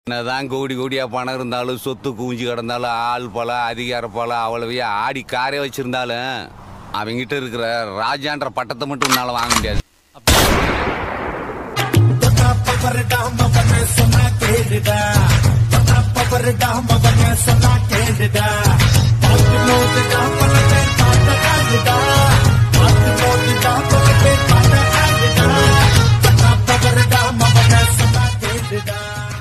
என்னதான் கோடி கோடியா பணம் இருந்தாலும் சொத்து குவிஞ்சு கிடந்தாலும் ஆள் பல அதிகார பல அவ்வளவையா ஆடி காரே வச்சிருந்தாலும் அவங்கிட்ட இருக்கிற ராஜான்ற பட்டத்தை மட்டும் உன்னால வாங்க முடியாது. சொன்னா